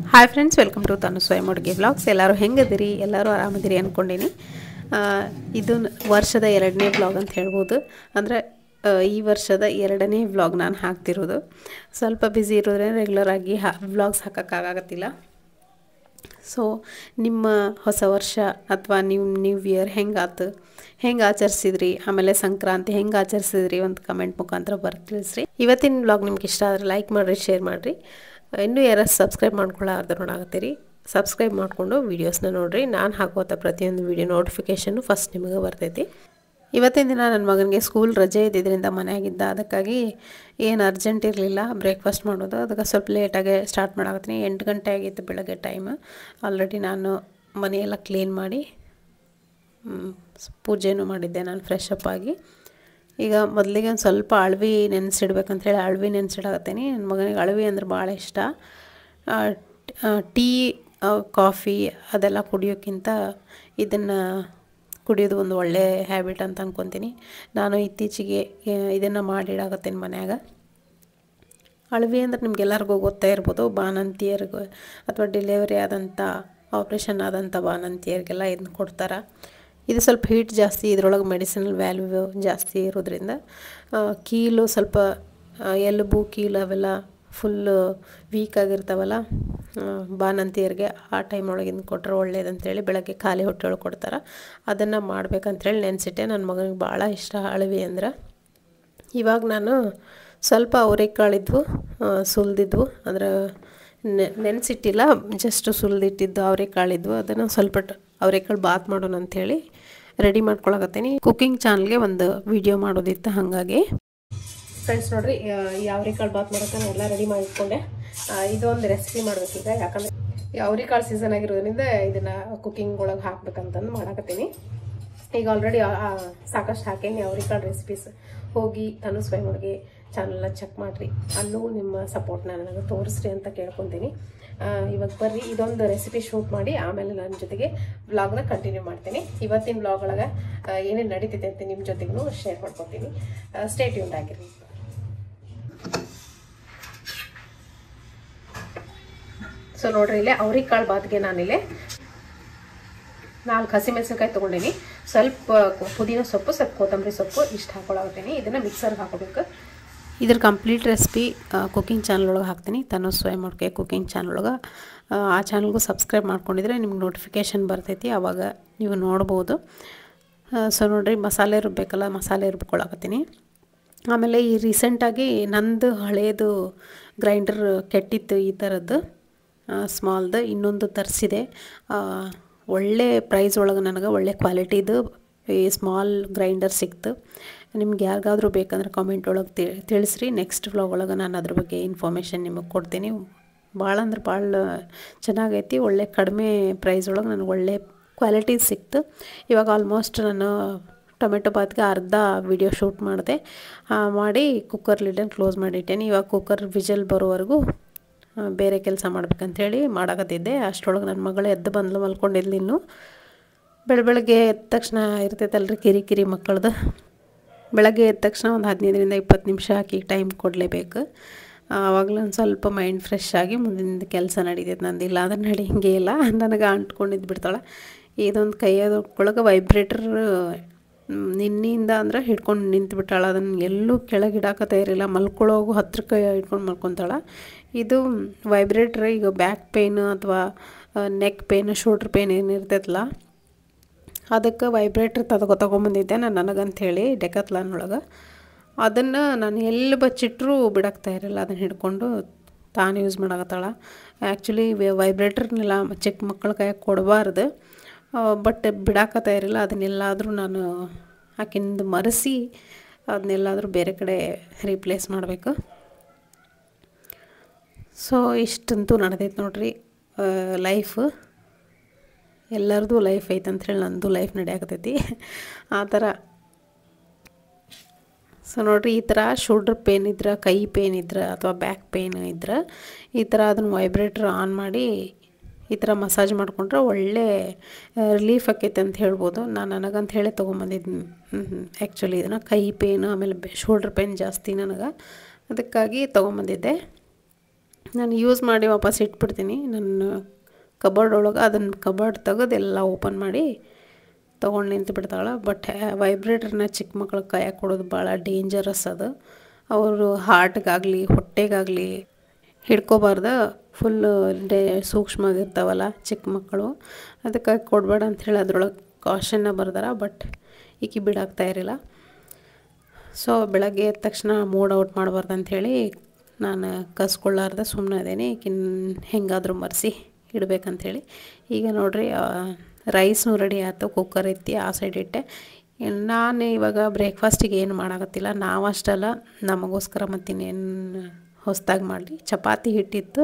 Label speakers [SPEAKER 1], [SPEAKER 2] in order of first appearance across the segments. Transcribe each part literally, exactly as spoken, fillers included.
[SPEAKER 1] Hi friends, welcome to Tanu Swayam ಅಡುಗೆ vlogs. ಎಲ್ಲರೂ ಹೆಂಗದಿರಿ? ಎಲ್ಲರೂ ಆರಾಮದಿರಿ ಅಂದ್ಕೊಂಡೀನಿ. ಇದು ವರ್ಷದ ಎರಡನೇ ವ್ಲಾಗ್ ಅಂತ ಹೇಳ್ಬೋದು. ಅಂದರೆ ಈ ವರ್ಷದ ಎರಡನೇ ವ್ಲಾಗ್ ನಾನು ಹಾಕ್ತಿರೋದು. ಸ್ವಲ್ಪ ಬ್ಯುಸಿ ಇರೋದ್ರಿಂದ ರೆಗ್ಯುಲರಾಗಿ ಹಾ ವ್ಲಾಗ್ಸ್ ಹಾಕೋಕ್ಕಾಗತ್ತಿಲ್ಲ. ಸೊ ನಿಮ್ಮ ಹೊಸ ವರ್ಷ ಅಥವಾ ನೀವು ನ್ಯೂ ಇಯರ್ ಹೆಂಗಾತು, ಹೆಂಗೆ ಆಚರಿಸಿದ್ರಿ, ಆಮೇಲೆ ಸಂಕ್ರಾಂತಿ ಹೆಂಗೆ ಆಚರಿಸಿದ್ರಿ ಒಂದು ಕಮೆಂಟ್ ಮುಖಾಂತರ ಬರ್ದು ತಿಳಿಸ್ರಿ. ಇವತ್ತಿನ ವ್ಲಾಗ್ ನಿಮ್ಗೆ ಇಷ್ಟ ಆದರೆ ಲೈಕ್ ಮಾಡಿರಿ, ಶೇರ್ ಮಾಡಿರಿ. ಇನ್ನೂ ಯಾರು ಸಬ್ಸ್ಕ್ರೈಬ್ ಮಾಡ್ಕೊಳ್ಳಾರ್ದು ನೋಡಾಕತ್ತೀರಿ, ಸಬ್ಸ್ಕ್ರೈಬ್ ಮಾಡಿಕೊಂಡು ವೀಡಿಯೋಸ್ನ ನೋಡಿರಿ. ನಾನು ಹಾಕುವಂಥ ಪ್ರತಿಯೊಂದು ವೀಡಿಯೋ ನೋಟಿಫಿಕೇಷನ್ನು ಫಸ್ಟ್ ನಿಮಗೆ ಬರ್ತೈತಿ. ಇವತ್ತಿನ ದಿನ ನನ್ನ ಮಗನಿಗೆ ಸ್ಕೂಲ್ ರಜೆ ಇದ್ದಿದ್ದರಿಂದ ಮನೆಯಾಗಿದ್ದ, ಅದಕ್ಕಾಗಿ ಏನು ಅರ್ಜೆಂಟ್ ಇರಲಿಲ್ಲ ಬ್ರೇಕ್ಫಾಸ್ಟ್ ಮಾಡೋದು. ಅದಕ್ಕೆ ಸ್ವಲ್ಪ ಲೇಟಾಗೆ ಸ್ಟಾರ್ಟ್ ಮಾಡಾಕತ್ತೀನಿ. ಎಂಟು ಗಂಟೆ ಆಗಿತ್ತು ಬೆಳಗ್ಗೆ ಟೈಮ್. ಆಲ್ರೆಡಿ ನಾನು ಮನೆಯೆಲ್ಲ ಕ್ಲೀನ್ ಮಾಡಿ ಪೂಜೆನೂ ಮಾಡಿದ್ದೆ ನಾನು ಫ್ರೆಶ್ ಅಪ್ ಆಗಿ. ಈಗ ಮೊದಲಿಗೆ ಒಂದು ಸ್ವಲ್ಪ ಅಳವಿ ನೆನೆಸಿಡ್ಬೇಕಂತೇಳಿ ಅಳವಿ ನೆನೆಸಿಡಾಕತ್ತೀನಿ. ನನ್ನ ಮಗನಿಗೆ ಅಳವಿ ಅಂದ್ರೆ ಭಾಳ ಇಷ್ಟ. ಟೀ ಕಾಫಿ ಅದೆಲ್ಲ ಕುಡಿಯೋಕ್ಕಿಂತ ಇದನ್ನು ಕುಡಿಯೋದು ಒಂದು ಒಳ್ಳೆ ಹ್ಯಾಬಿಟ್ ಅಂತ ಅಂದ್ಕೊತೀನಿ. ನಾನು ಇತ್ತೀಚೆಗೆ ಇದನ್ನು ಮಾಡಿಡಾಕತ್ತೀನಿ ಮನ್ಯಾಗ. ಅಳವಿ ಅಂದ್ರೆ ನಿಮ್ಗೆಲ್ಲರಿಗೂ ಗೊತ್ತೇ ಇರ್ಬೋದು. ಬಾಣಂತಿಯರಿಗೂ ಅಥವಾ ಡೆಲಿವರಿ ಆದಂಥ ಆಪ್ರೇಷನ್ ಆದಂಥ ಬಾಣಂತಿಯರಿಗೆಲ್ಲ ಇದನ್ನ ಕೊಡ್ತಾರೆ. ಇದು ಸ್ವಲ್ಪ ಹೀಟ್ ಜಾಸ್ತಿ, ಇದರೊಳಗೆ ಮೆಡಿಸಿನಲ್ ವ್ಯಾಲ್ಯೂ ಜಾಸ್ತಿ ಇರೋದ್ರಿಂದ ಕೀಲು ಸ್ವಲ್ಪ ಎಲುಬು ಕೀಲು ಅವೆಲ್ಲ ಫುಲ್ಲು ವೀಕ್ ಆಗಿರ್ತಾವಲ್ಲ ಬಾಣಂತಿಯರಿಗೆ, ಆ ಟೈಮ್ ಒಳಗೆ ಇದನ್ನು ಕೊಟ್ಟರೆ ಒಳ್ಳೇದಂತೇಳಿ ಬೆಳಗ್ಗೆ ಖಾಲಿ ಹೊಟ್ಟೆ ಒಳಗೆ ಕೊಡ್ತಾರೆ. ಅದನ್ನು ಮಾಡ್ಬೇಕಂತೇಳಿ ನೆನೆಸಿಟ್ಟೆ. ನನ್ನ ಮಗನಿಗೆ ಭಾಳ ಇಷ್ಟ ಅಳವಿ ಅಂದ್ರೆ. ಇವಾಗ ನಾನು ಸ್ವಲ್ಪ ಅವರೆಕಾಳಿದ್ವು ಸುಲಿದಿದ್ವು, ಅಂದರೆ ನೆನೆಸಿಟ್ಟಿಲ್ಲ, ಜಸ್ಟ್ ಸುಲಿದಿಟ್ಟಿದ್ದು ಅವರೆಕಾಳಿದ್ವು. ಅದನ್ನು ಸ್ವಲ್ಪ ಅವರೆಕಾಳು ಬಾತ್ ಮಾಡೋಣ ಅಂಥೇಳಿ ರೆಡಿ ಮಾಡ್ಕೊಳಕತ್ತೀನಿ. ಕುಕ್ಕಿಂಗ್ ಚಾನಲ್ಗೆ ಒಂದು ವಿಡಿಯೋ ಮಾಡೋದಿತ್ತು, ಹಾಗಾಗಿ ಫ್ರೆಂಡ್ಸ್ ನೋಡ್ರಿ, ಈ ಅವರೆಕಾಳು ಬಾತ್ ಮಾಡೋಕೆ ಎಲ್ಲ ರೆಡಿ ಮಾಡಿಟ್ಕೊಂಡೆ. ಇದೊಂದು ರೆಸಿಪಿ ಮಾಡ್ಬೇಕೀಗ, ಯಾಕಂದರೆ ಈ ಅವರೆಕಾಳು ಸೀಸನ್ ಆಗಿರೋದ್ರಿಂದ ಇದನ್ನು ಕುಕ್ಕಿಂಗ್ ಒಳಗೆ ಹಾಕ್ಬೇಕಂತಂದು ಮಾಡಾಕತ್ತೀನಿ. ಈಗ ಆಲ್ರೆಡಿ ಸಾಕಷ್ಟು ಹಾಕೇನಿ ಅವರೆಕಾಳು ರೆಸಿಪೀಸ್. ಹೋಗಿ ತನು ಸ್ವಯಂ ಅಡುಗೆ ಚಾನಲ್ನ ಚೆಕ್ ಮಾಡಿರಿ, ಅಲ್ಲೂ ನಿಮ್ಮ ಸಪೋರ್ಟ್ನ ನನಗೆ ತೋರಿಸ್ರಿ ಅಂತ ಕೇಳ್ಕೊತೀನಿ. ಇವಾಗ ಬರ್ರಿ ಇದೊಂದು ರೆಸಿಪಿ ಶೂಟ್ ಮಾಡಿ ಆಮೇಲೆ ನನ್ನ ಜೊತೆಗೆ ವ್ಲಾಗ್ನ ಕಂಟಿನ್ಯೂ ಮಾಡ್ತೀನಿ. ಇವತ್ತಿನ ವ್ಲಾಗ್ ಒಳಗೆ ಏನೇನು ನಡೀತಿದೆ ಅಂತ ನಿಮ್ಮ ಜೊತೆಗೂ ಶೇರ್ ಮಾಡ್ಕೊತೀನಿ. ಸ್ಟೇ ಟ್ಯೂನ್ಡ್ ಆಗಿರಿ. ಸೊ ನೋಡ್ರಿ, ಇಲ್ಲೇ ಅವರೆಕಾಳು ಬಾತ್ಗೆ ನಾನಿಲ್ಲೇ ನಾಲ್ಕು ಹಸಿಮೆಣಸಿನ್ಕಾಯಿ ತೊಗೊಂಡೀನಿ. ಸ್ವಲ್ಪ ಪುದೀನ ಸೊಪ್ಪು, ಸ್ವಲ್ಪ ಕೊತ್ತಂಬರಿ ಸೊಪ್ಪು ಇಷ್ಟು ಹಾಕೊಳಕತ್ತೀನಿ. ಇದನ್ನು ಮಿಕ್ಸರ್ಗೆ ಹಾಕೋಬೇಕು. ಇದ್ರ ಕಂಪ್ಲೀಟ್ ರೆಸಿಪಿ ಕುಕ್ಕಿಂಗ್ ಚಾನಲ್ ಒಳಗೆ ಹಾಕ್ತೀನಿ, ತನು ಸ್ವಯಂ ಅಡುಗೆ ಕುಕ್ಕಿಂಗ್ ಚಾನಲ್ ಒಳಗೆ. ಆ ಚಾನಲ್ಗೂ ಸಬ್ಸ್ಕ್ರೈಬ್ ಮಾಡ್ಕೊಂಡಿದ್ರೆ ನಿಮ್ಗೆ ನೋಟಿಫಿಕೇಷನ್ ಬರ್ತೈತಿ, ಆವಾಗ ನೀವು ನೋಡ್ಬೋದು. ಸೊ ನೋಡಿರಿ, ಮಸಾಲೆ ರುಬ್ಬೇಕಲ್ಲ, ಮಸಾಲೆ ರುಬ್ಕೊಳಕತ್ತೀನಿ. ಆಮೇಲೆ ಈ ರೀಸೆಂಟಾಗಿ ನಂದು ಹಳೇದು ಗ್ರೈಂಡರ್ ಕೆಟ್ಟಿತ್ತು, ಈ ಥರದ್ದು ಸ್ಮಾಲ್ದು ಇನ್ನೊಂದು ತರಿಸಿದೆ. ಒಳ್ಳೆ ಪ್ರೈಸ್ ಒಳಗೆ ನನಗೆ ಒಳ್ಳೆ ಕ್ವಾಲಿಟಿದು ಈ ಸ್ಮಾಲ್ ಗ್ರೈಂಡರ್ ಸಿಕ್ತು. ನಿಮ್ಗೆ ಯಾರಿಗಾದ್ರೂ ಬೇಕಂದ್ರೆ ಕಾಮೆಂಟ್ ಒಳಗೆ ತಿ ತಿಳಿಸ್ರಿ. ನೆಕ್ಸ್ಟ್ ವ್ಲಾಗ್ ಒಳಗೆ ನಾನು ಅದ್ರ ಬಗ್ಗೆ ಇನ್ಫಾರ್ಮೇಷನ್ ನಿಮಗೆ ಕೊಡ್ತೀನಿ. ಭಾಳ ಅಂದ್ರೆ ಭಾಳ ಚೆನ್ನಾಗೈತಿ. ಒಳ್ಳೆ ಕಡಿಮೆ ಪ್ರೈಸ್ ಒಳಗೆ ನನಗೆ ಒಳ್ಳೆ ಕ್ವಾಲಿಟಿ ಸಿಕ್ತು. ಇವಾಗ ಆಲ್ಮೋಸ್ಟ್ ನಾನು ಟೊಮೆಟೊ ಬಾತ್ಗೆ ಅರ್ಧ ವಿಡಿಯೋ ಶೂಟ್ ಮಾಡಿದೆ, ಮಾಡಿ ಕುಕ್ಕರ್ ಲಿಡನ್ನು ಕ್ಲೋಸ್ ಮಾಡಿಟ್ಟೇನೆ. ಇವಾಗ ಕುಕ್ಕರ್ ವಿಜಲ್ ಬರೋವರೆಗೂ ಬೇರೆ ಕೆಲಸ ಮಾಡ್ಬೇಕಂಥೇಳಿ ಮಾಡಾಕತ್ತಿದ್ದೆ. ಅಷ್ಟರೊಳಗೆ ನನ್ನ ಮಗಳು ಎದ್ದು ಬಂದ್ಲು, ಮಲ್ಕೊಂಡಿದ್ಲು. ಇನ್ನು ಬೆಳ ಬೆಳಗ್ಗೆ ಎದ್ದ ತಕ್ಷಣ ಇರ್ತೈತಲ್ರಿ ಕಿರಿಕಿರಿ ಮಕ್ಕಳದು. ಬೆಳಗ್ಗೆ ಎದ್ದ ತಕ್ಷಣ ಒಂದು ಹದಿನೈದರಿಂದ ಇಪ್ಪತ್ತು ನಿಮಿಷ ಹಾಕಿ ಟೈಮ್ ಕೊಡಲೇಬೇಕು. ಆವಾಗಲೂ ಒಂದು ಸ್ವಲ್ಪ ಮೈಂಡ್ ಫ್ರೆಶ್ ಆಗಿ ಮುಂದಿನ ಕೆಲಸ ನಡೀತೈತೆ. ನಂದು ಇಲ್ಲ ಅಂದ್ರೆ ನಡಿಯಂಗೆ ಇಲ್ಲ, ನನಗೆ ಅಂಟ್ಕೊಂಡಿದ್ದು ಬಿಡ್ತಾಳೆ. ಇದೊಂದು ಕೈಯದೊಳಗೆ ವೈಬ್ರೇಟರ್ ನಿನ್ನಿಂದ ಅಂದ್ರೆ ಹಿಡ್ಕೊಂಡು ನಿಂತು ಬಿಟ್ಟಾಳ. ಅದನ್ನು ಎಲ್ಲೂ ಕೆಳಗೆ ಇಡಾಕತ್ತ ಇರಲಿಲ್ಲ, ಮಲ್ಕೊಳ್ಳೋಗು ಹತ್ರಕ್ಕೆ ಹಿಡ್ಕೊಂಡು ಮಲ್ಕೊತಾಳೆ. ಇದು ವೈಬ್ರೇಟ್ರ್ ಈಗ ಬ್ಯಾಕ್ ಪೇನು ಅಥವಾ ನೆಕ್ ಪೇನು, ಶೋಲ್ಡ್ರ್ ಪೇನ್ ಏನಿರ್ತೈತಲ್ಲ, ಅದಕ್ಕೆ ವೈಬ್ರೇಟ್ರ್ ತಗೋ ತೊಗೊಂಬಂದಿದ್ದೆ ನಾನು ನನಗಂಥೇಳಿ ಡೆಕಾಥ್ಲಾನ್ ಒಳಗೆ. ಅದನ್ನು ನಾನು ಎಲ್ಲಿ ಬಚ್ಚಿಟ್ರೂ ಬಿಡಾಕ್ತಾ ಇರಲಿಲ್ಲ, ಅದನ್ನು ಹಿಡ್ಕೊಂಡು ತಾನು ಯೂಸ್ ಮಾಡಾಕತ್ತಾಳ. ಆ್ಯಕ್ಚುಲಿ ವೈಬ್ರೇಟ್ರ್ನೆಲ್ಲ ಚಿಕ್ಕ ಮಕ್ಕಳ ಕೈಯಾಗ ಕೊಡಬಾರ್ದು, ಬಟ್ ಬಿಡಾಕತ್ತಾ ಇರಲಿಲ್ಲ. ಅದನ್ನೆಲ್ಲಾದರೂ ನಾನು ಆಕಿಂದು ಮರೆಸಿ ಅದನ್ನೆಲ್ಲಾದರೂ ಬೇರೆ ಕಡೆ ರೀಪ್ಲೇಸ್ ಮಾಡಬೇಕು. ಸೊ ಇಷ್ಟಂತೂ ನಡೆದೈತೆ ನೋಡ್ರಿ ಲೈಫು. ಎಲ್ಲರದು ಲೈಫ್ ಐತೆ ಅಂಥೇಳಿ ನಂದು ಲೈಫ್ ನಡೆಯಾಕತ್ತೈತಿ ಆ ಥರ. ಸೊ ನೋಡಿರಿ, ಈ ಥರ ಶೋಲ್ಡ್ರ್ ಪೇನ್ ಇದ್ರೆ, ಕೈ ಪೇನ್ ಇದ್ರೆ ಅಥವಾ ಬ್ಯಾಕ್ ಪೇನ್ ಇದ್ರೆ ಈ ಥರ ಅದನ್ನು ವೈಬ್ರೇಟ್ರ್ ಆನ್ ಮಾಡಿ ಈ ಥರ ಮಸಾಜ್ ಮಾಡಿಕೊಂಡ್ರೆ ಒಳ್ಳೆ ರಿಲೀಫ್ ಆಕೈತೆ ಅಂತ ಹೇಳ್ಬೋದು. ನಾನು ನನಗಂತ ಹೇಳಿ ತೊಗೊಂಬಂದಿದ್ದು ಆ್ಯಕ್ಚುಲಿ ಇದನ್ನು. ಕೈ ಪೇನು ಆಮೇಲೆ ಶೋಲ್ಡ್ರ್ ಪೇನ್ ಜಾಸ್ತಿ ನನಗೆ, ಅದಕ್ಕಾಗಿ ತೊಗೊಂಬಂದಿದ್ದೆ. ನಾನು ಯೂಸ್ ಮಾಡಿ ವಾಪಸ್ ಇಟ್ಬಿಡ್ತೀನಿ ನನ್ನ ಕಬೋರ್ಡ್ ಒಳಗೆ. ಅದನ್ನು ಕಬೋರ್ಡ್ ತೆಗೆದು ಎಲ್ಲ ಓಪನ್ ಮಾಡಿ ತೊಗೊಂಡು ನಿಂತು ಬಿಡ್ತಾಳೆ. ಬಟ್ ವೈಬ್ರೇಟರ್ನ ಚಿಕ್ಕ ಮಕ್ಳಿಗೆ ಕೈಯಾಗ ಕೊಡೋದು ಭಾಳ ಡೇಂಜರಸ್ ಅದು. ಅವರು ಹಾರ್ಟ್ಗಾಗಲಿ ಹೊಟ್ಟೆಗಾಗಲಿ ಹಿಡ್ಕೋಬಾರ್ದು. ಫುಲ್ಲು ಡೇ ಸೂಕ್ಷ್ಮವಾಗಿರ್ತಾವಲ್ಲ ಚಿಕ್ಕ ಮಕ್ಕಳು, ಅದಕ್ಕಾಗಿ ಕೊಡಬೇಡ ಅಂಥೇಳಿ ಅದ್ರೊಳಗೆ ಕಾಷನ್ನ ಬರ್ದಾರ. ಬಟ್ ಈಕಿ ಬಿಡಾಕ್ತಾ ಇರಲಿಲ್ಲ. ಸೊ ಬೆಳಗ್ಗೆ ಎದ್ದ ತಕ್ಷಣ ಮೂಡ್ ಔಟ್ ಮಾಡಬಾರ್ದು ಅಂಥೇಳಿ ನಾನು ಕಸ್ಕೊಳ್ಳಾರ್ದೆ ಸುಮ್ಮನೆ ಅದೇನೆ. ಈಕಿನ ಹೆಂಗಾದರೂ ಮರೆಸಿ ಇಡಬೇಕಂಥೇಳಿ. ಈಗ ನೋಡಿರಿ ರೈಸ್ನು ರೆಡಿ ಆಯ್ತು. ಕುಕ್ಕರ್ ಎತ್ತಿ ಆ ಸೈಡ್ ಇಟ್ಟೆ. ನಾನು ಇವಾಗ ಬ್ರೇಕ್ಫಾಸ್ಟಿಗೆ ಏನು ಮಾಡೋಕತ್ತಿಲ್ಲ. ನಾವು ಅಷ್ಟಲ್ಲ, ನಮಗೋಸ್ಕರ ಮತ್ತಿನ್ನೇನು ಹೊಸದಾಗಿ ಮಾಡಲಿ. ಚಪಾತಿ ಹಿಟ್ಟಿತ್ತು,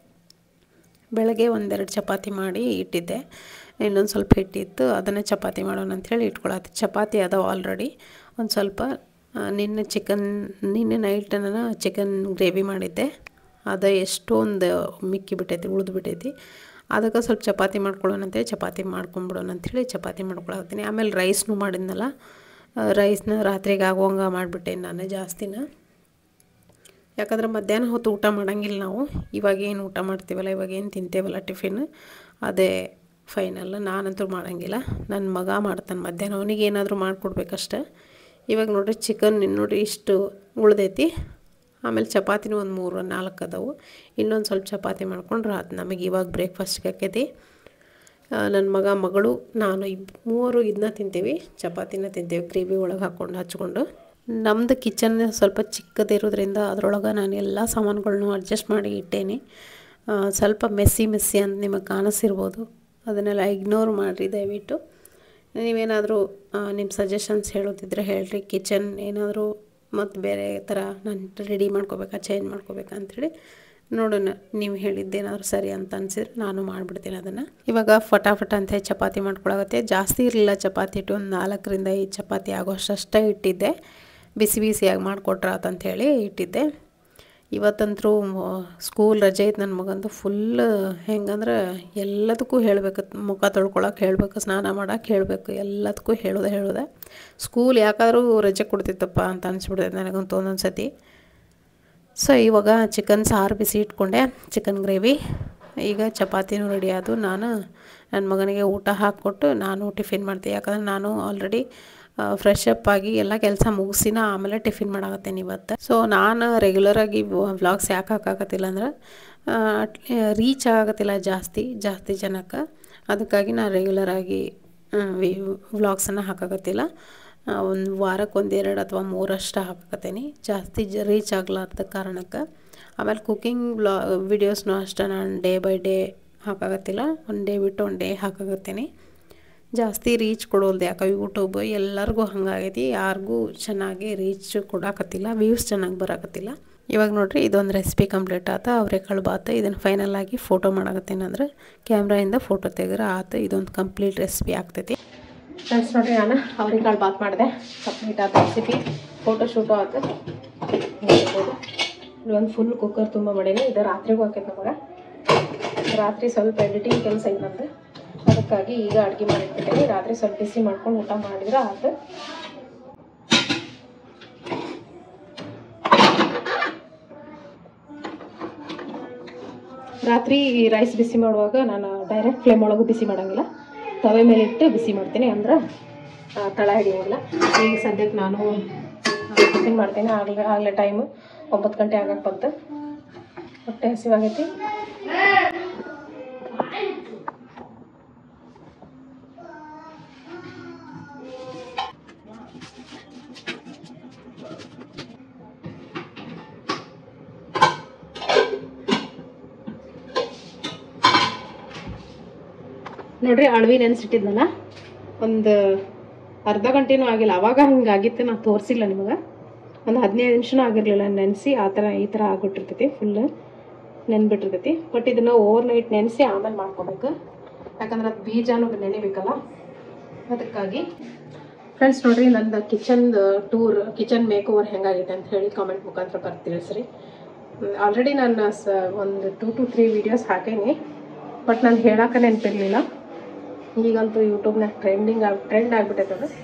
[SPEAKER 1] ಬೆಳಗ್ಗೆ ಒಂದೆರಡು ಚಪಾತಿ ಮಾಡಿ ಇಟ್ಟಿದ್ದೆ. ಇನ್ನೊಂದು ಸ್ವಲ್ಪ ಹಿಟ್ಟಿತ್ತು, ಅದನ್ನೇ ಚಪಾತಿ ಮಾಡೋಣ ಅಂಥೇಳಿ ಇಟ್ಕೊಳತ್ತೆ. ಚಪಾತಿ ಅದಾವ ಆಲ್ರೆಡಿ. ಒಂದು ಸ್ವಲ್ಪ ನಿನ್ನೆ ಚಿಕನ್ ನಿನ್ನೆ ನೈಟ್ ನಾನು ಚಿಕನ್ ಗ್ರೇವಿ ಮಾಡಿದ್ದೆ. ಅದು ಎಷ್ಟೊಂದು ಮಿಕ್ಕಿ ಬಿಟ್ಟೈತಿ, ಉಳಿದು ಬಿಟ್ಟೈತಿ. ಅದಕ್ಕೆ ಸ್ವಲ್ಪ ಚಪಾತಿ ಮಾಡ್ಕೊಳ್ಳೋಣ ಅಂತೇಳಿ ಚಪಾತಿ ಮಾಡ್ಕೊಂಬಿಡೋಣ ಅಂಥೇಳಿ ಚಪಾತಿ ಮಾಡ್ಕೊಳತ್ತೀನಿ. ಆಮೇಲೆ ರೈಸ್ನು ಮಾಡಿದ್ನಲ್ಲ, ರೈಸ್ನ ರಾತ್ರಿಗೆ ಆಗೋಂಗೆ ಮಾಡಿಬಿಟ್ಟೇನೆ ನಾನು ಜಾಸ್ತಿನ. ಯಾಕಂದ್ರೆ ಮಧ್ಯಾಹ್ನ ಹೊತ್ತು ಊಟ ಮಾಡೋಂಗಿಲ್ಲ ನಾವು. ಇವಾಗೇನು ಊಟ ಮಾಡ್ತೀವಲ್ಲ, ಇವಾಗೇನು ತಿಂತೇವಲ್ಲ ಟಿಫಿನ್, ಅದೇ ಫೈನಲ್. ನಾನಂತೂ ಮಾಡೋಂಗಿಲ್ಲ, ನನ್ನ ಮಗ ಮಾಡ್ತಾನೆ ಮಧ್ಯಾಹ್ನ. ಅವನಿಗೆ ಏನಾದರೂ ಮಾಡಿಕೊಡ್ಬೇಕಷ್ಟೆ. ಇವಾಗ ನೋಡಿರಿ ಚಿಕನ್ ನೋಡಿರಿ ಇಷ್ಟು ಉಳ್ದೈತಿ. ಆಮೇಲೆ ಚಪಾತಿನೂ ಒಂದು ಮೂರು ನಾಲ್ಕು ಅದಾವು. ಇನ್ನೊಂದು ಸ್ವಲ್ಪ ಚಪಾತಿ ಮಾಡ್ಕೊಂಡ್ರೆ ಅದು ನಮಗೆ ಇವಾಗ ಬ್ರೇಕ್ಫಾಸ್ಟ್ಗೆ ಆಕೈತಿ. ನನ್ನ ಮಗ ಮಗಳು ನಾನು ಇಬ್ ಮೂವರು ಇದನ್ನ ತಿಂತೀವಿ, ಚಪಾತಿನ ತಿಂತೀವಿ ಗ್ರೇವಿ ಒಳಗೆ ಹಾಕ್ಕೊಂಡು ಹಚ್ಕೊಂಡು. ನಮ್ಮದು ಕಿಚನ್ ಸ್ವಲ್ಪ ಚಿಕ್ಕದಿರೋದ್ರಿಂದ ಅದರೊಳಗೆ ನಾನು ಎಲ್ಲ ಸಾಮಾನುಗಳ್ನು ಅಡ್ಜಸ್ಟ್ ಮಾಡಿ ಇಟ್ಟೇನೆ. ಸ್ವಲ್ಪ ಮೆಸ್ಸಿ ಮೆಸ್ಸಿ ಅಂತ ನಿಮಗೆ ಕಾಣಿಸಿರ್ಬೋದು, ಅದನ್ನೆಲ್ಲ ಇಗ್ನೋರ್ ಮಾಡಿರಿ ದಯವಿಟ್ಟು. ನೀವೇನಾದರೂ ನಿಮ್ಮ ಸಜೆಷನ್ಸ್ ಹೇಳೋದಿದ್ರೆ ಹೇಳ್ರಿ. ಕಿಚನ್ ಏನಾದರೂ ಮತ್ತು ಬೇರೆ ಥರ ನಾನು ರೆಡಿ ಮಾಡ್ಕೋಬೇಕಾ, ಚೇಂಜ್ ಮಾಡ್ಕೋಬೇಕಾ ಅಂಥೇಳಿ ನೋಡೋಣ. ನೀವು ಹೇಳಿದ್ದೇನಾದ್ರು ಸರಿ ಅಂತ ಅನ್ಸಿದ್ರೆ ನಾನು ಮಾಡಿಬಿಡ್ತೀನಿ ಅದನ್ನು. ಇವಾಗ ಫಟಾಫಟ ಅಂತ ಚಪಾತಿ ಮಾಡ್ಕೊಳಗತ್ತೆ. ಜಾಸ್ತಿ ಇರಲಿಲ್ಲ ಚಪಾತಿ ಇಟ್ಟು, ಒಂದು ನಾಲ್ಕರಿಂದ ಐದು ಚಪಾತಿ ಆಗೋಷ್ಟಷ್ಟೇ ಇಟ್ಟಿದ್ದೆ. ಬಿಸಿ ಬಿಸಿಯಾಗಿ ಮಾಡಿಕೊಟ್ರಾತಂಥೇಳಿ ಇಟ್ಟಿದ್ದೆ. ಇವತ್ತಂತರೂ ಸ್ಕೂಲ್ ರಜೆ ಐತೆ ನನ್ನ ಮಗಂದು. ಫುಲ್ ಹೆಂಗಂದ್ರೆ ಎಲ್ಲದಕ್ಕೂ ಹೇಳಬೇಕು, ಮುಖ ತೊಳ್ಕೊಳಕ್ಕೆ ಹೇಳಬೇಕು, ಸ್ನಾನ ಮಾಡೋಕೆ ಹೇಳಬೇಕು, ಎಲ್ಲದಕ್ಕೂ ಹೇಳೋದೆ ಹೇಳೋದೆ. ಸ್ಕೂಲ್ ಯಾಕಾದರೂ ರಜೆ ಕೊಡ್ತಿತ್ತಪ್ಪ ಅಂತ ಅನಿಸ್ಬಿಡ್ತೈತೆ ನನಗಂತೂ ಒಂದೊಂದು ಸತಿ. ಸೊ ಇವಾಗ ಚಿಕನ್ ಸಾರು ಬಿಸಿ ಇಟ್ಕೊಂಡೆ, ಚಿಕನ್ ಗ್ರೇವಿ. ಈಗ ಚಪಾತಿನೂ ರೆಡಿ ಆದವು. ನಾನು ನನ್ನ ಮಗನಿಗೆ ಊಟ ಹಾಕಿಕೊಟ್ಟು ನಾನು ಟಿಫಿನ್ ಮಾಡ್ತೀನಿ. ಯಾಕಂದ್ರೆ ನಾನು ಆಲ್ರೆಡಿ ಫ್ರೆಶ್ ಅಪ್ ಆಗಿ ಎಲ್ಲ ಕೆಲಸ ಮುಗಿಸಿನ ಆಮೇಲೆ ಟಿಫಿನ್ ಮಾಡಾಕತ್ತೇನೆ ಇವತ್ತು. ಸೊ ನಾನು ರೆಗ್ಯುಲರಾಗಿ ವ್ಲಾಗ್ಸ್ ಯಾಕೆ ಹಾಕಾಕತ್ತಿಲ್ಲ ಅಂದ್ರೆ ರೀಚ್ ಆಗತ್ತಿಲ್ಲ ಜಾಸ್ತಿ ಜಾಸ್ತಿ ಜನಕ್ಕೆ. ಅದಕ್ಕಾಗಿ ನಾನು ರೆಗ್ಯುಲರಾಗಿ ವ್ಲಾಗ್ಸನ್ನು ಹಾಕಾಕತ್ತಿಲ್ಲ. ಒಂದು ವಾರಕ್ಕೆ ಒಂದೆರಡು ಅಥವಾ ಮೂರಷ್ಟು ಹಾಕಾಕತ್ತೀನಿ, ಜಾಸ್ತಿ ಜ ರೀಚ್ ಆಗ್ಲಾರ್ದ ಕಾರಣಕ್ಕೆ. ಆಮೇಲೆ ಕುಕ್ಕಿಂಗ್ ವ್ಲಾ ವಿಡಿಯೋಸ್ನೂ ಅಷ್ಟೇ ನಾನು ಡೇ ಬೈ ಡೇ ಹಾಕಾಕತ್ತಿಲ್ಲ, ಒನ್ ಡೇ ಬಿಟ್ಟು ಒನ್ ಡೇ ಹಾಕಾಕತ್ತೀನಿ. ಜಾಸ್ತಿ ರೀಚ್ ಕೊಡೋಲ್ದು, ಯಾಕೆ ಯೂಟ್ಯೂಬ್ ಎಲ್ಲರಿಗೂ ಹಂಗಾಗೈತಿ. ಯಾರಿಗೂ ಚೆನ್ನಾಗಿ ರೀಚ್ ಕೊಡಾಕತ್ತಿಲ್ಲ, ವ್ಯೂಸ್ ಚೆನ್ನಾಗಿ ಬರಾಕತ್ತಿಲ್ಲ. ಇವಾಗ ನೋಡಿರಿ ಇದೊಂದು ರೆಸಿಪಿ ಕಂಪ್ಲೀಟ್ ಆತ. ಅವರೆಕಾಳು ಬಾತು. ಇದನ್ನು ಫೈನಲ್ ಆಗಿ ಫೋಟೋ ಮಾಡಾಕತ್ತೀನಿ ಅಂದ್ರೆ ಕ್ಯಾಮ್ರಾಯಿಂದ ಫೋಟೋ ತೆಗೆದ್ರೆ ಆತು. ಇದೊಂದು ಕಂಪ್ಲೀಟ್ ರೆಸಿಪಿ ಆಗ್ತೈತಿ. ಫ್ರೆಂಡ್ಸ್ ನೋಡಿರಿ, ನಾನು ಅವರೆಕಾಳು ಬಾತ್ ಮಾಡಿದೆ, ಕಂಪ್ಲೀಟ್ ಆತ ರೆಸಿಪಿ. ಫೋಟೋ ಶೂಟು ಆತು. ಒಂದು ಫುಲ್ ಕುಕ್ಕರ್ ತುಂಬ ಮಾಡೀನಿ. ಇದು ರಾತ್ರಿಗೂ ಹಾಕೈತೆ ನಮಗೆ. ರಾತ್ರಿ ಸ್ವಲ್ಪ ಎಡಿಟಿಂಗ್ ಕೆಲಸ ಇದೆ ನಂದು, ಅದಕ್ಕಾಗಿ ಈಗ ಅಡುಗೆ ಮಾಡಿಟ್ಬಿಟ್ಟೇನೆ. ರಾತ್ರಿ ಸ್ವಲ್ಪ ಬಿಸಿ ಮಾಡ್ಕೊಂಡು ಊಟ ಮಾಡಿದ್ರೆ ಆತು. ರಾತ್ರಿ ರೈಸ್ ಬಿಸಿ ಮಾಡುವಾಗ ನಾನು ಡೈರೆಕ್ಟ್ ಫ್ಲೇಮ್ ಒಳಗೂ ಬಿಸಿ ಮಾಡೋಂಗಿಲ್ಲ, ತವೆ ಮೇಲೆ ಇಟ್ಟು ಬಿಸಿ ಮಾಡ್ತೀನಿ, ಅಂದ್ರೆ ತಳ ಹಿಡಿಯೋಲ್ಲ. ಈಗ ಸದ್ಯಕ್ಕೆ ನಾನು ಟಿಫಿನ್ ಮಾಡ್ತೀನಿ. ಆಗಲೇ ಆಗಲೇ ಟೈಮು ಒಂಬತ್ತು ಗಂಟೆ ಆಗಕ್ಕೆ ಬಂತು. ಹೊಟ್ಟೆ ಹಸಿವಾಗೈತಿ. ನೋಡ್ರಿ, ಅಳವಿ ನೆನೆಸಿಟ್ಟಿದ್ನಲ್ಲ, ಒಂದು ಅರ್ಧ ಗಂಟೆನೂ ಆಗಿಲ್ಲ. ಅವಾಗ ಹಿಂಗಾಗಿತ್ತು, ನಾನು ತೋರಿಸಿಲ್ಲ ನಿಮಗೆ. ಒಂದು ಹದಿನೈದು ನಿಮಿಷನೂ ಆಗಿರಲಿಲ್ಲ ನೆನೆಸಿ. ಆ ಥರ ಈ ಥರ ಆಗಿಬಿಟ್ಟಿರ್ತೈತಿ, ಫುಲ್ ನೆನ್ಬಿಟ್ಟಿರ್ತೈತಿ. ಬಟ್ ಇದನ್ನು ಓವರ್ ನೈಟ್ ನೆನೆಸಿ ಆಮೇಲೆ ಮಾಡ್ಕೋಬೇಕು, ಯಾಕಂದ್ರೆ ಅದು ಬೀಜನೂ ನೆನೆಬೇಕಲ್ಲ, ಅದಕ್ಕಾಗಿ. ಫ್ರೆಂಡ್ಸ್ ನೋಡಿರಿ, ನಂದು ಕಿಚನ್ದು ಟೂರ್, ಕಿಚನ್ ಮೇಕ್ ಓವರ್ ಹೆಂಗಾಗಿದೆ ಅಂತ ಹೇಳಿ ಕಾಮೆಂಟ್ ಮುಖಾಂತರ ಬರ್ತಿ ತಿಳಿಸ್ರಿ. ಆಲ್ರೆಡಿ ನಾನು ಸ ಒಂದು ಟೂ ಟು ತ್ರೀ ವೀಡಿಯೋಸ್ ಹಾಕೇನಿ, ಬಟ್ ನಾನು ಹೇಳೋಕೆ ನೆನಪಿರಲಿಲ್ಲ. ಈಗಂತೂ ಯೂಟ್ಯೂಬ್ನಾಗ ಟ್ರೆಂಡಿಂಗ್ ಆಗಿ ಟ್ರೆಂಡ್ ಆಗಿಬಿಟ್ಟೈತೆ ಅದು.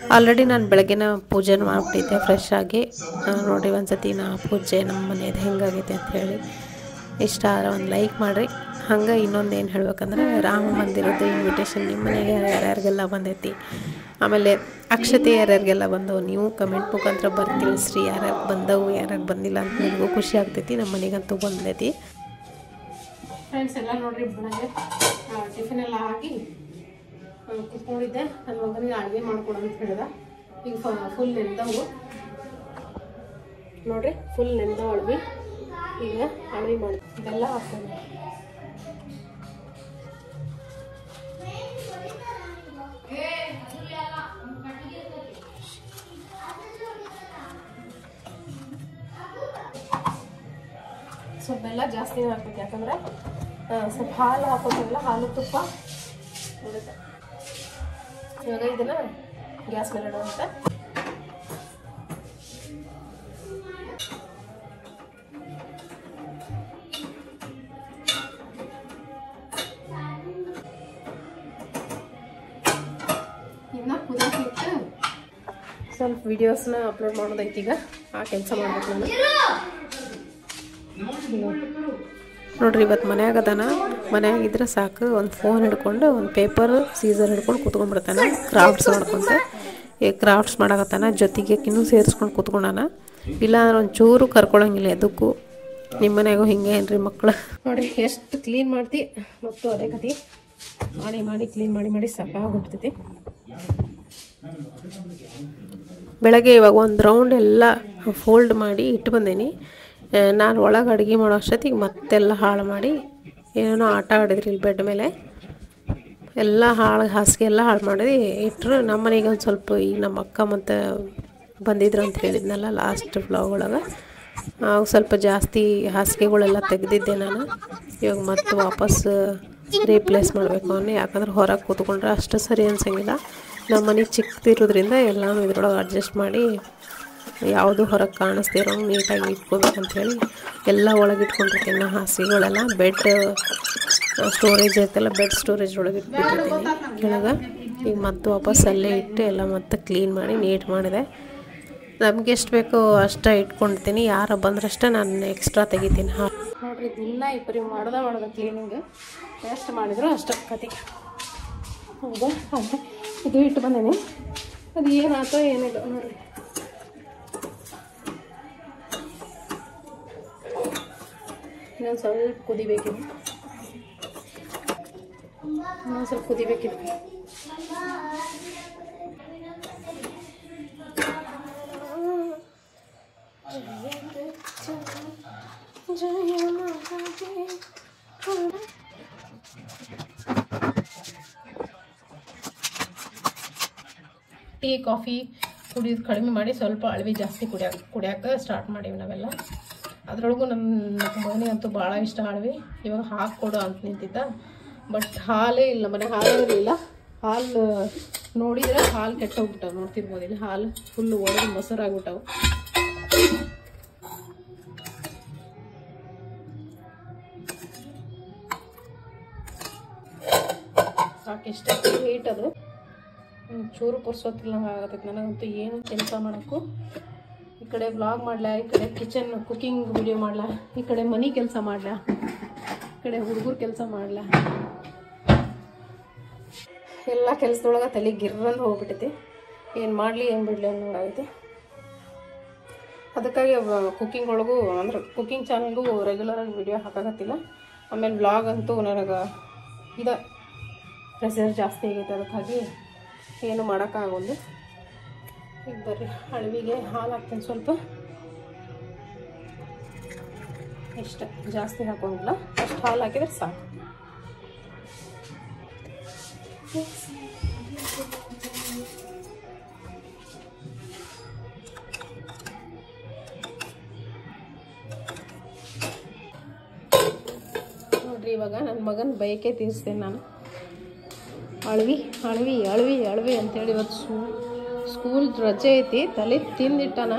[SPEAKER 1] ಆಲ್ರೆಡಿ ನಾನು ಬೆಳಗ್ಗೆನ ಪೂಜೆ ಮಾಡಿಬಿಟ್ಟಿದ್ದೆ ಫ್ರೆಶ್ ಆಗಿ. ನೋಡಿರಿ ಒಂದ್ಸತಿ ನಾ ಪೂಜೆ ನಮ್ಮ ಮನೇದು ಹೆಂಗಾಗೈತೆ ಅಂತ ಹೇಳಿ ಇಷ್ಟ ಆದ್ರೆ ಒಂದು ಲೈಕ್ ಮಾಡಿರಿ. ಹಂಗೆ ಇನ್ನೊಂದು ಏನು ಹೇಳ್ಬೇಕಂದ್ರೆ ರಾಮ ಮಂದಿರದ ಇನ್ವಿಟೇಷನ್ ನಿಮ್ಮ ಮನೆಗೆ ಯಾರ್ಯಾರಿಗೆಲ್ಲ ಬಂದೈತಿ, ಆಮೇಲೆ ಅಕ್ಷತೆ ಯಾರ್ಯಾರಿಗೆಲ್ಲ ಬಂದವು ನೀವು ಕಮೆಂಟ್ ಮುಖಾಂತರ ಬರ್ರಿ ತಿಳಿಸ್ರಿ. ಯಾರ್ಯಾರು ಬಂದವು ಯಾರ್ಯಾರು ಬಂದಿಲ್ಲ ಅಂತ ನಿಮಗೂ ಖುಷಿ ಆಗ್ತೈತಿ. ನಮ್ಮ ಮನೆಗಂತೂ ಬಂದೈತಿ ಫ್ರೆಂಡ್ಸ್. ಎಲ್ಲ ನೋಡ್ರಿ ಬೆಳಗ್ಗೆ ಟಿಫಿನ್ ಎಲ್ಲ ಹಾಕಿ ಕುತ್ಕೊಂಡಿದ್ದೆ. ನನ್ನ ಮಗನಿಗೆ ಅಡುಗೆ ಮಾಡ್ಕೊಡು ಅಂತ ಹೇಳಿದ. ಈಗ ಫುಲ್ ನೆಂದವು ನೋಡ್ರಿ, ಫುಲ್ ನೆಂದವು ಅಳ್ವಿ. ಈಗ ಅಳ್ವಿ ಮಾಡಿ ಇದೆಲ್ಲ ಹಾಕ್ತೇನೆ. ಸ್ವಲ್ಪ ಬೆಲ್ಲ ಜಾಸ್ತಿನೇ ಹಾಕ್ಬೇಕು, ಯಾಕಂದ್ರೆ ಸ್ವಲ್ಪ ಹಾಲು ಹಾಕೋದಿಲ್ಲ, ಹಾಲು ತುಪ್ಪ ನೋಡುತ್ತೆ. ಇವಾಗ ಇದನ್ನ ಗ್ಯಾಸ್ ಮೇಲೆ ಇಡುವಂತೆ. ಇನ್ನ ಕುದಿಸಿಟ್ಟು ಸ್ವಲ್ಪ ವಿಡಿಯೋಸ್ನ ಅಪ್ಲೋಡ್ ಮಾಡೋದೈತಿ. ಈಗ ಆ ಕೆಲಸ ಮಾಡ್ಬೇಕು ನಾನು. ನೋಡ್ರಿ ಇವತ್ತು ಮನ್ಯಾಗ ಅದಾನ, ಮನ್ಯಾಗಿದ್ರೆ ಸಾಕು ಒಂದು ಫೋನ್ ಹಿಡ್ಕೊಂಡು ಒಂದು ಪೇಪರ್ ಸೀಸರ್ ಹಿಡ್ಕೊಂಡು ಕೂತ್ಕೊಂಡ್ಬಿಡ್ತಾನೆ ಕ್ರಾಫ್ಟ್ಸ್ ಮಾಡ್ಕೊಂತ. ಈ ಕ್ರಾಫ್ಟ್ಸ್ ಮಾಡಕತ್ತಾನ, ಜೊತೆಗೆ ಇನ್ನೂ ಸೇರಿಸ್ಕೊಂಡು ಕೂತ್ಕೊಂಡಾನ. ಇಲ್ಲ ಅಂದ್ರೆ ಒಂದು ಚೂರು ಕರ್ಕೊಳಂಗಿಲ್ಲ ಎದಕ್ಕೂ. ನಿಮ್ಮ ಮನ್ಯಾಗೂ ಹಿಂಗೆ ಏನ್ರಿ ಮಕ್ಕಳು. ನೋಡ್ರಿ ಎಷ್ಟು ಕ್ಲೀನ್ ಮಾಡ್ತಿ ಮತ್ತು ಅದೇ ಕತಿ ಮಾಡಿ ಮಾಡಿ ಕ್ಲೀನ್ ಮಾಡಿ ಮಾಡಿ ಸಾಕಾಗ್ಬಿಡ್ತೈತಿ. ಬೆಳಗ್ಗೆ ಇವಾಗ ಒಂದು ರೌಂಡ್ ಎಲ್ಲ ಫೋಲ್ಡ್ ಮಾಡಿ ಇಟ್ಟು ಬಂದೇನಿ. ನಾನು ಒಳಗೆ ಅಡುಗೆ ಮಾಡೋ ಅಷ್ಟೊತ್ತಿಗೆ ಮತ್ತೆಲ್ಲ ಹಾಳು ಮಾಡಿ ಏನೋ ಆಟ ಆಡಿದ್ರಿ ಇಲ್ಲಿ ಬೆಡ್ ಮೇಲೆ ಎಲ್ಲ ಹಾಳು ಹಾಸಿಗೆ ಎಲ್ಲ ಹಾಳು ಮಾಡಿ ಇಟ್ಟರು. ನಮ್ಮ ಮನೆಗೆ ಒಂದು ಸ್ವಲ್ಪ ಈಗ ನಮ್ಮ ಅಕ್ಕ ಮತ್ತು ಬಂದಿದ್ರು ಅಂತ ಹೇಳಿದ್ನಲ್ಲ ಲಾಸ್ಟ್ ವ್ಲಾಗ್ ಒಳಗೆ, ಆಗ ಸ್ವಲ್ಪ ಜಾಸ್ತಿ ಹಾಸಿಗೆಗಳೆಲ್ಲ ತೆಗೆದಿದ್ದೆ ನಾನು. ಇವಾಗ ಮತ್ತೆ ವಾಪಸ್ ರೀಪ್ಲೇಸ್ ಮಾಡಬೇಕು ಅವನ್ನ, ಯಾಕಂದ್ರೆ ಹೊರಗೆ ಕೂತ್ಕೊಂಡ್ರೆ ಅಷ್ಟು ಸರಿ ಅನ್ಸಂಗಿಲ್ಲ. ನಮ್ಮ ಮನೆಗೆ ಚಿಕ್ಕದಿರೋದ್ರಿಂದ ಎಲ್ಲನೂ ಇದ್ರೊಳಗೆ ಅಡ್ಜಸ್ಟ್ ಮಾಡಿ ಯಾವುದು ಹೊರಗೆ ಕಾಣಿಸ್ತಿರೋ ನೀಟಾಗಿ ಇಟ್ಕೋಬೇಕಂತೇಳಿ ಎಲ್ಲ ಒಳಗೆ ಇಟ್ಕೊಂಡಿರ್ತೀನಿ. ನಾ ಹಾಸಿಗೆಗಳೆಲ್ಲ ಬೆಡ್ ಸ್ಟೋರೇಜ್ ಐತಲ್ಲ, ಬೆಡ್ ಸ್ಟೋರೇಜ್ ಒಳಗೆ ಇಟ್ಬಿಟ್ಟಿರ್ತೀನಿ ಕೆಳಗೆ. ಈಗ ಮತ್ತೆ ವಾಪಸ್ ಅಲ್ಲೇ ಇಟ್ಟು ಎಲ್ಲ ಮತ್ತೆ ಕ್ಲೀನ್ ಮಾಡಿ ನೀಟ್ ಮಾಡಿದೆ. ನಮ್ಗೆ ಎಷ್ಟು ಬೇಕೋ ಅಷ್ಟೇ ಇಟ್ಕೊಳ್ತೀನಿ, ಯಾರು ಬಂದ್ರಷ್ಟೇ ನಾನು ಎಕ್ಸ್ಟ್ರಾ ತೆಗಿತೀನಿ. ಹಾಂ ನೋಡ್ರಿ, ದಿನ ಇಬ್ಬರಿ ಮಾಡ್ದೆ ಮಾಡೋದು ಕ್ಲೀನಿಂಗ್, ಎಷ್ಟು ಮಾಡಿದ್ರು ಅಷ್ಟೇ ಕತೆ. ಹೌದಾ, ಅದೇ ಇದು ಇಟ್ಟು ಬಂದೇನೆ, ಅದು ಏನಾಯ್ತೋ ಏನಿಲ್ಲ ನೋಡ್ರಿ. ಇನ್ನೊಂದು ಸ್ವಲ್ಪ ಕುದಿಬೇಕಿದೆ, ಇನ್ನೊಂದು ಸ್ವಲ್ಪ ಕುದಿಬೇಕಿದೆ. ಟೀ ಕಾಫಿ ಕುಡಿಯೋದು ಕಡಿಮೆ ಮಾಡಿ ಸ್ವಲ್ಪ ಅಳವಿ ಜಾಸ್ತಿ ಕುಡಿಯಾಕ ಕುಡಿಯೋಕೆ ಸ್ಟಾರ್ಟ್ ಮಾಡೀವಿ ನಾವೆಲ್ಲ. ಅದರೊಳಗೂ ನಮ್ಮ ಮಗನಿಗಂತೂ ಭಾಳ ಇಷ್ಟ ಅಳವಿ. ಇವಾಗ ಹಾಕ್ಕೊಡು ಅಂತ ನಿಂತಿದ್ದ, ಬಟ್ ಹಾಲೇ ಇಲ್ಲ, ಮನೆ ಹಾಲೇ ಇರಲಿಲ್ಲ. ಹಾಲು ನೋಡಿದ್ರೆ ಹಾಲು ಕೆಟ್ಟೋಗ್ಬಿಟ್ಟವು, ನೋಡ್ತಿರ್ಬೋದು ಇಲ್ಲಿ ಹಾಲು ಫುಲ್ಲು ಒಡೆದು ಮೊಸರಾಗ್ಬಿಟ್ಟವು. ಸಾಕಿಷ್ಟ ಹೀಟ್ ಅದು ಚೂರು ಪುರ್ಸೊತ್ತಿಲ್ಲಂಗೆ ಆಗತ್ತೈತೆ ನನಗಂತೂ. ಏನು ಕೆಲಸ ಮಾಡೋಕ್ಕೂ, ಈ ಕಡೆ ವ್ಲಾಗ್ ಮಾಡ್ಲಾ, ಈ ಕಡೆ ಕಿಚನ್ ಕುಕಿಂಗ್ ವಿಡಿಯೋ ಮಾಡ್ಲಾ, ಈ ಕಡೆ ಮನೆ ಕೆಲಸ ಮಾಡ್ಲಾ, ಈ ಕಡೆ ಹುಡುಗರು ಕೆಲಸ ಮಾಡ್ಲಾ, ಎಲ್ಲ ಕೆಲಸದೊಳಗೆ ತಲೆ ಗಿರ್ರಂದು ಹೋಗ್ಬಿಟ್ಟೈತಿ. ಏನು ಮಾಡಲಿ ಏನು ಬಿಡಲಿ ಅನ್ನೋಂಗಾಗೈತಿ. ಅದಕ್ಕಾಗಿ ಕುಕ್ಕಿಂಗ್ ಒಳಗೂ ಅಂದ್ರೆ ಕುಕ್ಕಿಂಗ್ ಚಾನಲ್ಗೂ ರೆಗ್ಯುಲರಾಗಿ ವಿಡಿಯೋ ಹಾಕಾಗತ್ತಿಲ್ಲ. ಆಮೇಲೆ ವ್ಲಾಗ್ ಅಂತೂ ನನಗೆ ಇದು ಪ್ರೆಷರ್ ಜಾಸ್ತಿ ಆಗೈತೆ, ಅದಕ್ಕಾಗಿ ಏನು ಮಾಡೋಕ್ಕಾಗೋದು. ಈಗ ಬರ್ರಿ ಅಳವಿಗೆ ಹಾಲು ಹಾಕ್ತೀನಿ ಸ್ವಲ್ಪ, ಇಷ್ಟ ಜಾಸ್ತಿ ಹಾಕೋಂಗಿಲ್ಲ, ಅಷ್ಟು ಹಾಲು ಹಾಕಿದ್ರೆ ಸಾಕು. ನೋಡ್ರಿ ಇವಾಗ ನನ್ನ ಮಗನ ಬೈಕೆ ತೀರಿಸ್ತೇನೆ ನಾನು. ಅಳವಿ ಅಳವಿ ಅಳವಿ ಅಳವಿ ಅಂತೇಳಿ ಇವತ್ತು ಸೂ ಸ್ಕೂಲ್ ರಜೆ ಐತಿ, ತಲೆ ತಿಂದಿಟ್ಟಾನ.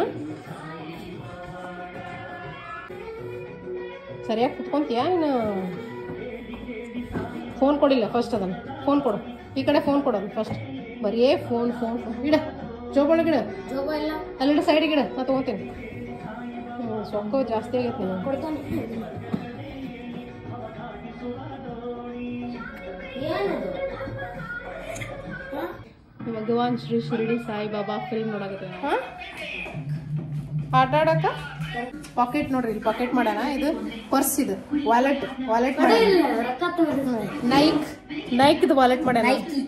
[SPEAKER 1] ಸರಿಯಾಗಿ ಕುತ್ಕೊಂತೀಯಾ ಇನ್ನು? ಫೋನ್ ಕೊಡಿಲ್ಲ ಫಸ್ಟ್, ಅದನ್ನು ಫೋನ್ ಕೊಡು, ಈ ಕಡೆ ಫೋನ್ ಕೊಡೋದು ಫಸ್ಟ್. ಬರೀ ಫೋನ್ ಫೋನ್ ಫೋನ್ ಇಡ ಜೋಬಳ ಗಿಡ ಅಲ್ಲಿಡ ಸೈಡ್ ಗಿಡ ನಾ ತಗೋತೀನಿ. ಸೊಕ್ಕ ಜಾಸ್ತಿ ಆಗೈತೆ ನೀವು ಕೊಡ್ತಾನೆ. ಭಗವಾನ್ ಶ್ರೀ ಶಿರಡಿ ಸಾಯಿಬಾಬಾ ಫಿಲ್ಮ್ ನೋಡಾಕತ್ತೀವಿ. ಹಾಂ ಆಟ ಆಡಕ್ಕ ಪಾಕೆಟ್ ನೋಡ್ರಿ, ಇಲ್ಲಿ ಪಾಕೆಟ್ ಮಾಡೋಣ. ಇದು ಪರ್ಸ್, ಇದು ವಾಲೆಟ್ ವಾಲೆಟ್ ನೈಕ್ ನೈಕ್ದು ವಾಲೆಟ್ ಮಾಡ್ಯಾನ.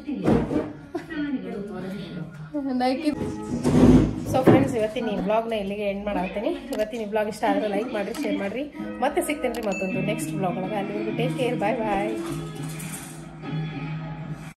[SPEAKER 1] ನೈಕ್. ಸೊ ಫ್ರೆಂಡ್ಸ್, ಇವತ್ತಿನ ಈ ಬ್ಲಾಗ್ನ ಇಲ್ಲಿಗೆ ಎಂಡ್ ಮಾಡಾಕ್ತೀನಿ. ಇವತ್ತಿನ ಈ ಬ್ಲಾಗ್ ಇಷ್ಟ ಆದರೆ ಲೈಕ್ ಮಾಡಿರಿ, ಶೇರ್ ಮಾಡಿರಿ. ಮತ್ತೆ ಸಿಗ್ತೇನೆ ರೀ ಮತ್ತೊಂದು ನೆಕ್ಸ್ಟ್ ಬ್ಲಾಗ್ ಒಳಗೆ. ಅಲ್ಲಿವರೆಗೂ ಟೇಕ್ ಕೇರ್, ಬಾಯ್ ಬಾಯ್.